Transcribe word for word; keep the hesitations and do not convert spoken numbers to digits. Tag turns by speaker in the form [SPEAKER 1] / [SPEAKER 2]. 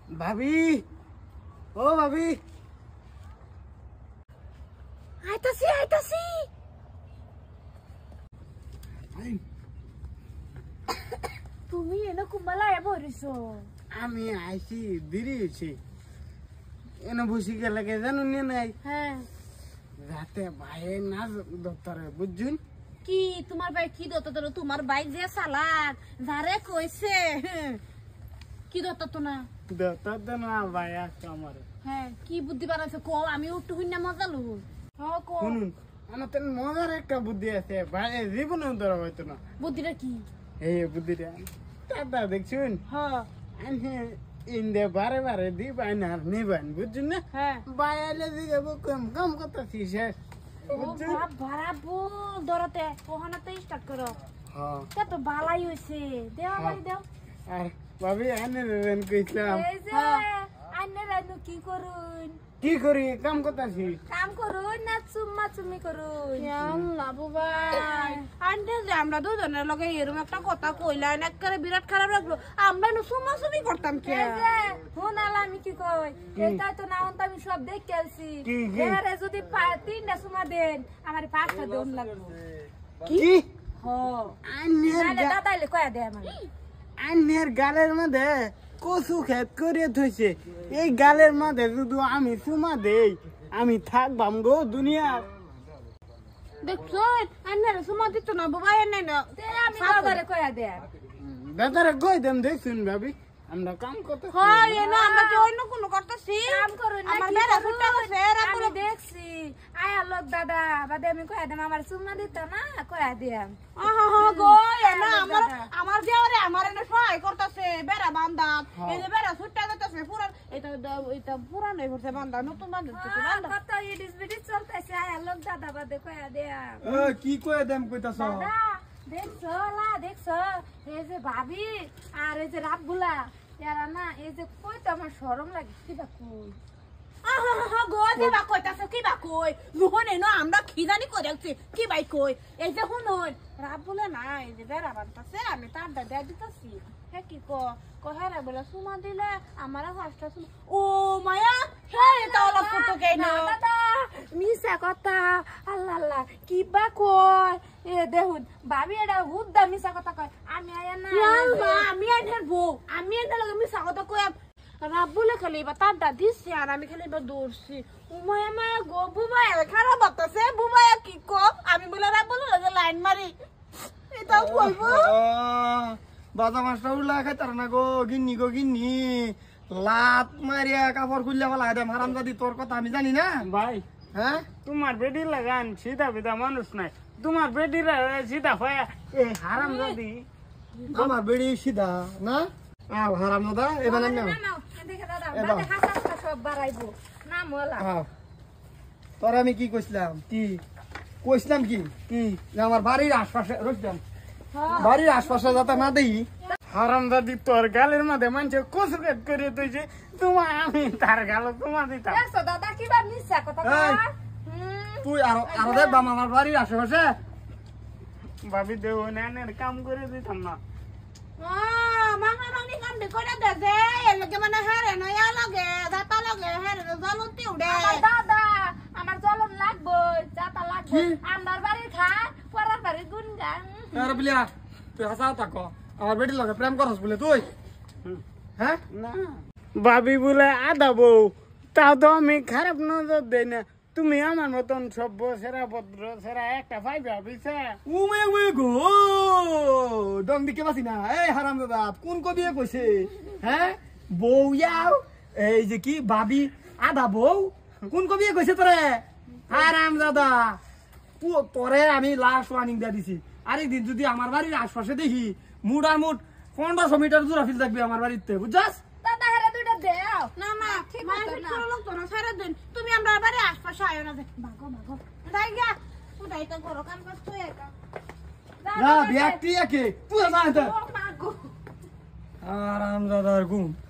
[SPEAKER 1] ভাবি ও ভাবি
[SPEAKER 2] আইতাছি আইতাছি তুমি এনে কুম্বালা এ বরিছো
[SPEAKER 1] আমি আইছি দেরি হয়েছে এনে বসে গেলে কে জানো নে নাই
[SPEAKER 2] হ্যাঁ
[SPEAKER 1] রাতে ভাই না দপ্তরে বুঝছুন
[SPEAKER 2] কি তোমার ভাই কি দত তো তোমার বাইক যে চালাক যারে কইছে কি দত তো না
[SPEAKER 1] দপ্তর তো না ভাই আছে আমার
[SPEAKER 2] হ্যাঁ কি বুদ্ধি বানাইছে কো আমি একটু হইনা মজা লু হ্যাঁ কো
[SPEAKER 1] শুনুন আমার তো মজার একটা বুদ্ধি আছে ভাই জীবনে ধরা হইতো না
[SPEAKER 2] বুদ্ধিটা কি
[SPEAKER 1] এই বুদ্ধিটা দাদা দেখছুন
[SPEAKER 2] হ্যাঁ
[SPEAKER 1] আমি ইন্দে বারে বারে দিবান আর নিবান বুঝছুন না
[SPEAKER 2] হ্যাঁ
[SPEAKER 1] বাইরে দিকে কম কম করতেছি শেষ
[SPEAKER 2] ও বাপ বাড়াবো দরতে ওখানে স্টার্ট করো
[SPEAKER 1] হ্যাঁ
[SPEAKER 2] তা তো বালাই হইছে দেও আমারে দেও
[SPEAKER 1] আর ভাবি আনে রেন কইছিলাম
[SPEAKER 2] এই যে আন্নে রানু কি করুন
[SPEAKER 1] কি করি কাম করতেছি
[SPEAKER 2] কাম করুন না চুম্মা চুম্মি করুন আল্লাহ বাবাই আন্নে যে আমরা দুজনের লগে এরকম একটা কথা কইলা একবারে বিরাট খারাপ লাগলো আমরা নু চুম্মা চুম্মি করতাম কি হুন আলা আমি কি কই এটা তো না হন আমি সব দেখ কেলছি এরে যদি তিনটা চুম্মা দেন আমার পাঁচটা দেন লাগবে
[SPEAKER 1] কি
[SPEAKER 2] হো
[SPEAKER 1] আন্নের
[SPEAKER 2] নালে দাদাইলে কয়া দে আমার
[SPEAKER 1] আন্নের গালের মধ্যে কচু খেত করে থইছে এই গালের মধ্যে যদি আমি চুমা দেই আমি থাকবাম গো দুনিয়া
[SPEAKER 2] দেখছো আন্নের চুম্মা দিত না বাবা এনে না আমি দাদারে কয়া দে
[SPEAKER 1] দাদারে কই দেম দেখছুন ভাবি আমরা কাম করতে
[SPEAKER 2] হয় না আমরা কি অন্য কোনো করতেছি কাম করুন না আমার বেড়া ফুটা গেছে এরা আমি দেখছি আয়া লোক দাদা বাদে আমি কয়া দেম আমার চুম্মা দিত না কয়া দিয়াম আহা হা গো না আমার আমার দেওরে আমার এনে সহায় করতেছে বেড়া বান্দা এই যে বেড়া ফুটা গেছে পুরান এটা এটা পুরান হই পড়ছে বান্দা নতুন বান্দা কিছু বান্দা কত ইডিস বিডিস চলতেছে আয়া লোক দাদা বাদে কয়া দিয়াম
[SPEAKER 1] এ কি কই দেম কইতাছ
[SPEAKER 2] দাদা দেখছো লা দেখছো এই যে ভাবি আর এই যে রাবগুলা এরা না এই যে কই তো আমার শরম লাগে কিবা কই আহা হা গো যে বা কইতাছ কিবা কই লুহনে না আমরা কি জানি কইরাছি কি বাই কই এই যে হুনন রাবগুলা না এই যে বেড়া বানতাছে আমি তার দাদা দিতাছি হে কি কো কহারা বলে সুমা দিলে আমারে ফাস্টা সুমা ও মায়া হে এটা ওলা ফটো কে না দাদা মিছা কথা আল্লাহ আল্লাহ কিবা কই এ দেখুন ভাবি এটা হুদ্দা মিছা কথা কয় আমি আয়া না আমি আইনের বউ আমি এনে লগে মিছা কথা কই রাব্বুলে খালি বা তার দাদি সে আর আমি খালি বা দৌড়ছি উমায়া মা গো বুবাই খারাপ বাতাছে বুবাই কি কো আমি বলে রাব্বুলে লগে লাইন মারি এটা বলবো
[SPEAKER 3] বাজা মাছটা উল্লা খাইতার না গো গিন্নি গো গিন্নি লাত মারিয়া কাপড় খুললে বলা দেম হারামজাদি তোর কথা আমি জানি না
[SPEAKER 1] ভাই
[SPEAKER 3] হ্যাঁ
[SPEAKER 1] তোমার বেটি লাগান সিধা বিধা মানুষ নাই তোমার বেটিরা সিধা হয় এই হারাম জাদি
[SPEAKER 3] আমার বেড়ি সিধা না আও হারামজাদা এবারে নাও
[SPEAKER 2] দেখে দাদা বাদে হাসা সব বাড়াইবো না মোলা
[SPEAKER 3] আও তোর আমি কি কইছিলাম কি কইছিলাম কি কি যে আমার বাড়ির আশপাশে রইতাম বাড়ির আশপাশে যাতে না দেই
[SPEAKER 1] হারাম জাদি তোর গালের মধ্যে মানুষ কচু খেত করে তুইছে তোমার আমি তার গাল তোমার দিতাম
[SPEAKER 2] দেখছো দাদা কিবা মিছা কথা কয়
[SPEAKER 3] তুই আর আর দেখবাম আমার বাড়ির আশেপাশে
[SPEAKER 1] ভাবি দেব নানের কাম করে দিতাম না
[SPEAKER 2] মামা মামি কাম দে করে দে যে এলকে মানে হারে নয়া লাগে দাতা লাগে হারে জ্বলন্তি উড়ে আমার দাদা আমার জ্বলন লাগবে জাতা লাগবে আমার বাড়ির খা পরার বাড়ির গুনগান
[SPEAKER 3] আরে বিলিয়া তুই হাসা তাকো আমার বেটি লাগে প্রেম করছ বলে তুই হ্যাঁ
[SPEAKER 1] না ভাবি বলে আদা বউ তাও তো আমি খারাপ নজর দেই না তুমি আমার মতন সভ্য সেরা ভদ্র সেরা একটা ভাই ভাবিছে
[SPEAKER 3] উমে উমে গো ডং দিকে বাসি না এই হারামজাদা কোন কবিয়ে কইছে হ্যাঁ বউ ইয়াও এই যে কি ভাবি আদা বউ কোন কবিয়ে কইছে তোরে হারামজাদা তোরে আমি লাস্ট ওয়ার্নিং দিয়া দিছি আরেকদিন যদি আমার বাড়ির আশপাশে দেখি মুড়া মুট পনেরোশো মিটার দূর ফিল থাকবে আমার বাড়িতে বুঝছাস
[SPEAKER 2] দাদা হারে দুইটা দেও না না ঠিক আছে না লোক তো না সারা দিন তুমি আমরা বাড়ির আশপাশে আয়ো না ভাগো ভাগো যাই গা উঠাই তো করো কাম করছ একা
[SPEAKER 3] না ব্যক্তি একে পুরো জানতে
[SPEAKER 2] ও মা গো
[SPEAKER 3] আরামজাদার গুণ